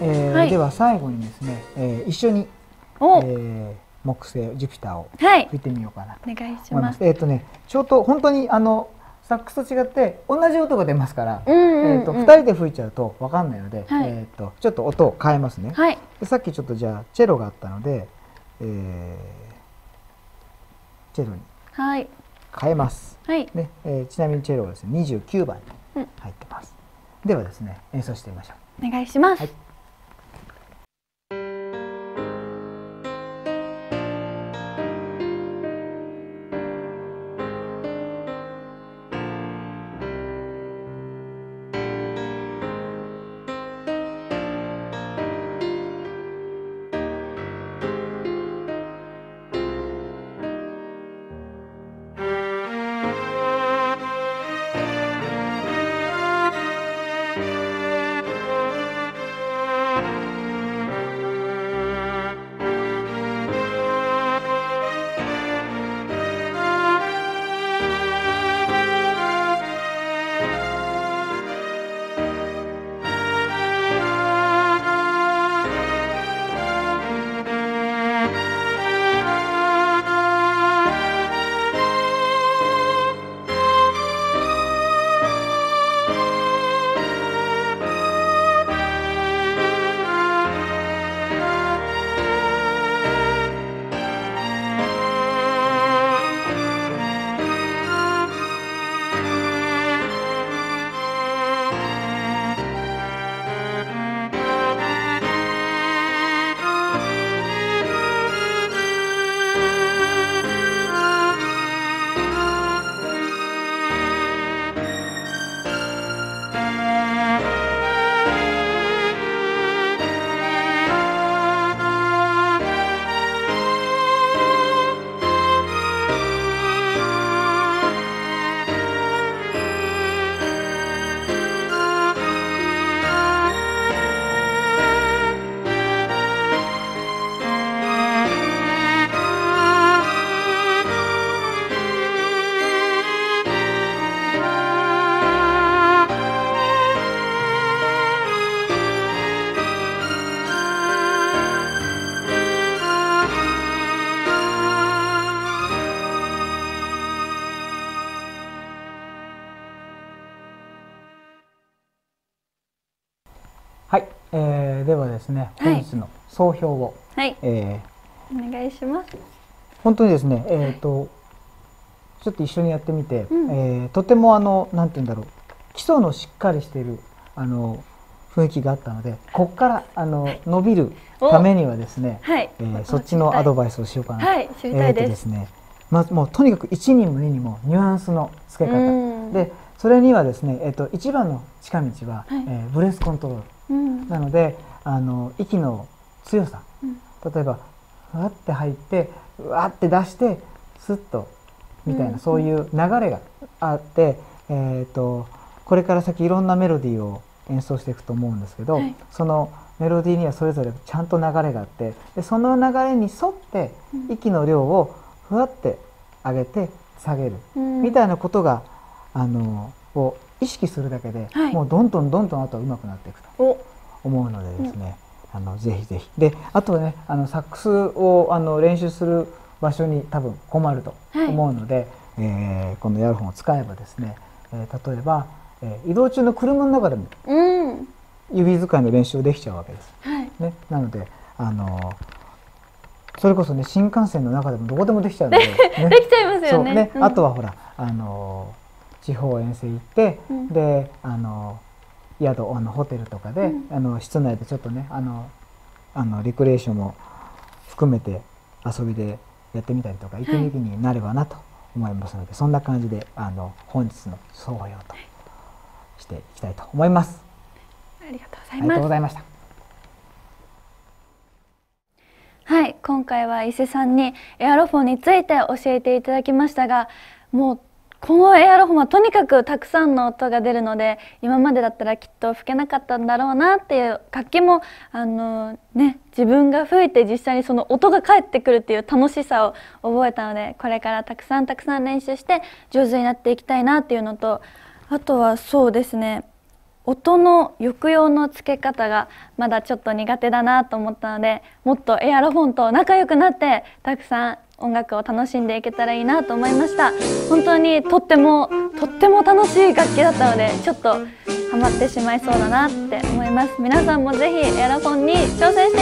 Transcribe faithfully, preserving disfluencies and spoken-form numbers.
えーはい、では最後にですね、えー、一緒に、えー、木星ジュピターを吹いてみようかなと思います。はい、お願いします。えっとね、ちょっと本当にあのサックスと違って同じ音が出ますから、えっと二人で吹いちゃうとわかんないので、はい、えっとちょっと音を変えますね。はい、でさっきちょっとじゃあチェロがあったので、えー、チェロに変えます。はい、ね、えー、ちなみにチェロはですねにじゅうきゅうばんに入ってます。うん、ではですね演奏してみましょう。 お願いします。はい、 はい、えー、ではですね、本日の総評を、はい、えー、お願いします。 本当にですね、えっと、ちょっと一緒にやってみて、うん、えー、とてもあの、なんて言うんだろう、基礎のしっかりしているあの雰囲気があったので、ここからあの、はい、伸びるためにはですね、はい、えー、そっちのアドバイスをしようかなと。はい、知りたいです。えーとですね、まずもうとにかくいちにもににもニュアンスの付け方で、それにはですね、えーと一番の近道は、はい、えー、ブレスコントロール。なのであの息の強さ、うん、例えばふわって入ってうわって出してスッとみたいな、うん、そういう流れがあって、えー、とこれから先いろんなメロディーを演奏していくと思うんですけど、はい、そのメロディーにはそれぞれちゃんと流れがあって、でその流れに沿って息の量をふわって上げて下げる、うん、みたいなことがあのを意識するだけで、はい、もうどんどんどんどんあとは上手くなっていくと思うのでですね、うん、あのぜひぜひで、あとはね、あのサックスをあの練習する場所に多分困ると思うので、はい、えー、このイヤホンを使えばですね、えー、例えば、えー、移動中の車の中でも指使いの練習できちゃうわけです。はい、ね、なのであのそれこそね、新幹線の中でもどこでもできちゃうので、 ね、できちゃいますよね。 ね、うん、あとはほらあの地方遠征行って、うん、であの宿あのホテルとかで、うん、あの室内でちょっとねあのあのリクレーションも含めて遊びでやってみたりとか息抜きになればなと思いますので、はい、そんな感じであの本日の総評としていきたいと思います。 ありがとうございます。 ありがとうございました。 はい、今回は伊勢さんにエアロフォンについて教えていただきましたが、もうこのエアロフォンはとにかくたくさんの音が出るので、今までだったらきっと吹けなかったんだろうなっていう、楽器もあの、ね、自分が吹いて実際にその音が返ってくるっていう楽しさを覚えたので、これからたくさんたくさん練習して上手になっていきたいなっていうのと、あとはそうですね、 音の抑揚のつけ方がまだちょっと苦手だなと思ったので、もっとエアロフォンと仲良くなってたくさん音楽を楽しんでいけたらいいなと思いました。本当にとってもとっても楽しい楽器だったので、ちょっとハマってしまいそうだなって思います。皆さんもぜひエアロフォンに挑戦して